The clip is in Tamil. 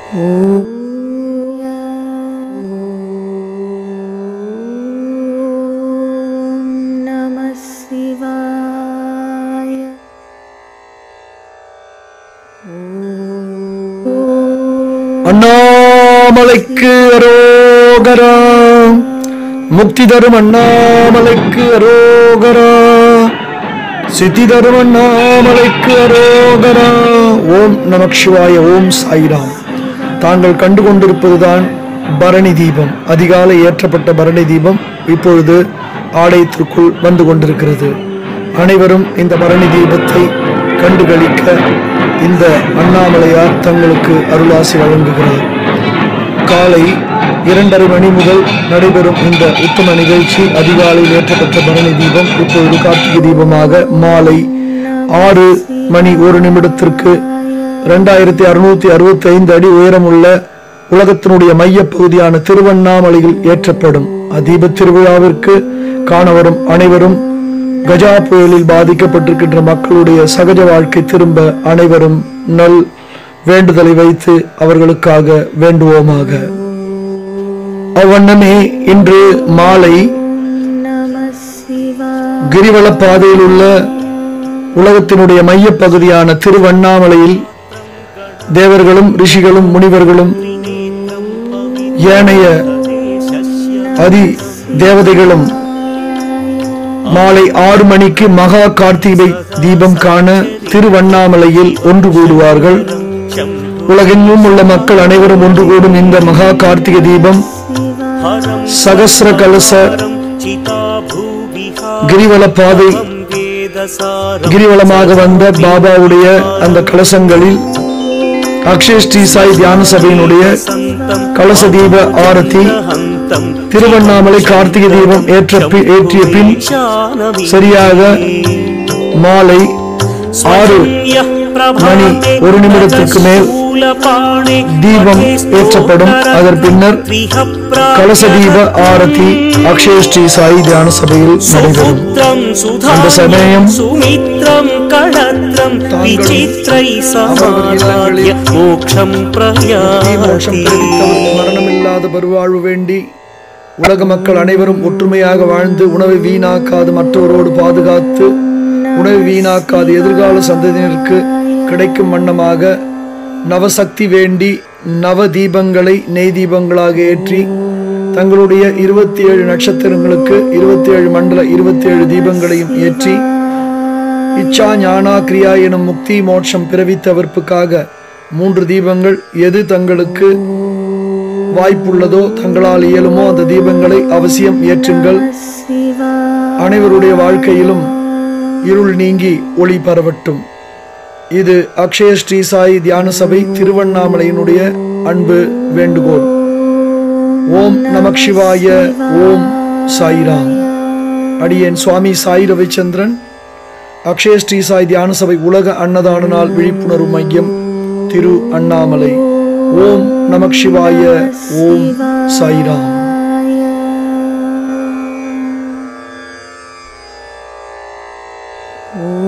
ஓம் நம சிவாய. அண்ணாமலைக்கு அரோகரா. முக்தி தரும் அண்ணாமலைக்கு அரோகரா. சித்தி தரும் அண்ணாமலைக்கு அரோகரா. ஓம் நமக் சிவாய. ஓம் சாய்ராம். தாங்கள் கண்டு கொண்டிருப்பதுதான் பரணி தீபம். அதிகாலை ஏற்றப்பட்ட பரணி தீபம் இப்பொழுது ஆலயத்திற்குள் வந்து கொண்டிருக்கிறது. அனைவரும் இந்த பரணி தீபத்தை கண்டுகளிக்க இந்த அண்ணாமலையார் தங்களுக்கு அருளாசி வழங்குகிறார். காலை 2:30 மணி முதல் நடைபெறும் இந்த உத்தம நிகழ்ச்சி அதிகாலையில் ஏற்றப்பட்ட பரணி தீபம் இப்பொழுது கார்த்திகை தீபமாக மாலை 6 மணி 1 நிமிடத்திற்கு 2665 அடி உயரமுள்ள உலகத்தினுடைய மைய பகுதியான திருவண்ணாமலையில் ஏற்றப்படும். அதீப திருவிழாவிற்கு காண வரும் அனைவரும் கஜா புயலில் பாதிக்கப்பட்டிருக்கின்ற மக்களுடைய சகஜ வாழ்க்கை திரும்ப அனைவரும் நல் வேண்டுதலை வைத்து அவர்களுக்காக வேண்டுவோமாக. அவ்வண்ணமே இன்று மாலை கிரிவல பாதையில் உள்ள உலகத்தினுடைய மைய பகுதியான திருவண்ணாமலையில் தேவர்களும் ரிஷிகளும் முனிவர்களும் ஏனைய அதி தேவதைகளும் மாலை 6 மணிக்கு மகா கார்த்திகை தீபம் காண திருவண்ணாமலையில் ஒன்று கூடுவார்கள். உலகெங்கும் உள்ள மக்கள் அனைவரும் ஒன்று கூடும் இந்த மகா கார்த்திகை தீபம் சகஸ்ர கலச கிரிவல பாதை கிரிவலமாக வந்த பாபாவுடைய அந்த கலசங்களில் அக்ஷய ஸ்ரீ சாய் தியான சபையினுடைய கலச தீப ஆரத்தி திருவண்ணாமலை கார்த்திகை தீபம் ஏற்றிய பின் சரியாக மாலை 6 மணி 1 நிமிடத்திற்கு மேல் தீபம் ஏற்றப்படும். அதன் பின்னர் கலச தீப ஆரத்தி அக்ஷய ஸ்ரீ சாய் தியான சபையில் நடைபெறும். அந்த சமயம் மரணமில்லாத பெருவாழ்வு வேண்டி உலக மக்கள் அனைவரும் ஒற்றுமையாக வாழ்ந்து உணவை வீணாக்காது மற்றவரோடு பாதுகாத்து உணவை வீணாக்காது எதிர்கால சந்ததியினருக்கு கிடைக்கும் வண்ணமாக நவசக்தி வேண்டி நவ தீபங்களை நெய் தீபங்களாக ஏற்றி தங்களுடைய 27 நட்சத்திரங்களுக்கு 27 மண்டல 27 தீபங்களையும் ஏற்றி இச்சா ஞானா கிரியா எனும் முக்தி மோட்சம் பிறவி தவிர்ப்புக்காக 3 தீபங்கள் எது தங்களுக்கு வாய்ப்புள்ளதோ தங்களால் இயலுமோ அந்த தீபங்களை அவசியம் ஏற்றுங்கள். அனைவருடைய வாழ்க்கையிலும் இருள் நீங்கி ஒளி பரவட்டும். இது அக்ஷய ஸ்ரீ சாய் தியான சபை திருவண்ணாமலையினுடைய அன்பு வேண்டுகோள். ஓம் நமக் சிவாய. ஓம் சாய்ராம். அடியேன் சுவாமி சாய் ரவிச்சந்திரன், அக்ஷய ஸ்ரீ சாய் தியான சபை உலக அன்னதான நாள் விழிப்புணர்வு மையம், திரு அண்ணாமலை. ஓம் நமக் சிவாய. ஓம் சாய்ராம். ஓம்